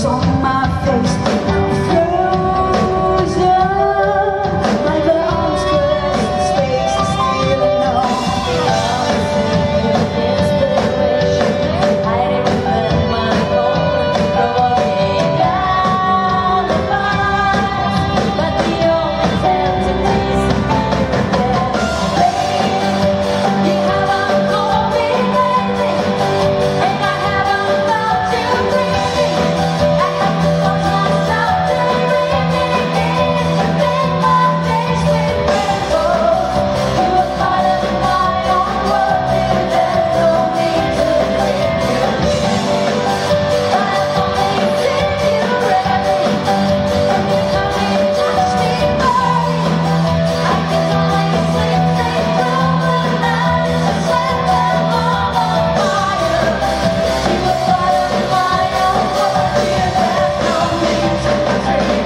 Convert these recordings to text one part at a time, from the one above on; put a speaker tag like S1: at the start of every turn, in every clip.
S1: tears on my face. I'm frozen. My arms caress the space I still know.
S2: I remember my own going down the path, but the only emptiness you haven't called me lately, and I haven't felt you breathing. I have to force myself to breathe again, but then my days will crumble. You are part of my own world, and there's no need to clear you. I've only seen you rarely, and you come in just me body. I can only sleep through the night as I set them all on fire. You are part of my own world, and there's no need to clear you.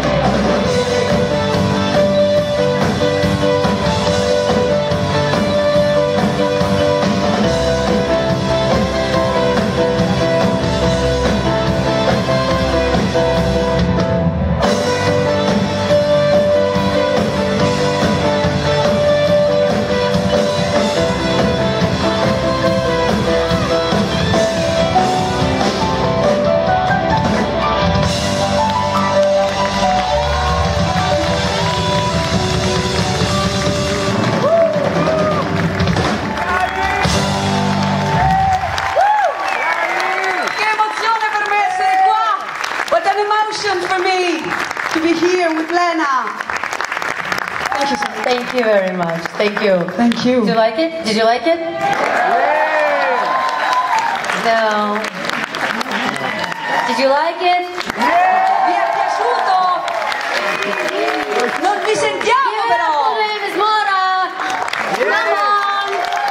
S1: Che emozione per me essere qua! What an emotion for me to be here with Lena! Thank you so much.
S2: Thank you very much. Thank you.
S1: Thank you.
S2: Did you like it? Did you like it? No. Did you like it?
S1: Vi è piaciuto? Non vi sentiamo però!
S2: My name is Mara. Come on.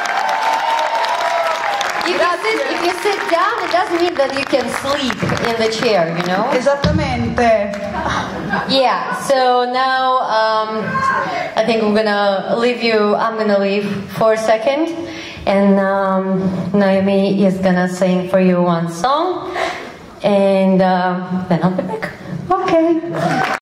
S2: If you sit down, it doesn't mean that you can sleep in the chair, you know?
S1: Esattamente.
S2: Yeah, so now I think I'm gonna leave for a second, and Naomi is gonna sing for you one song, and then I'll be back.
S1: Ok.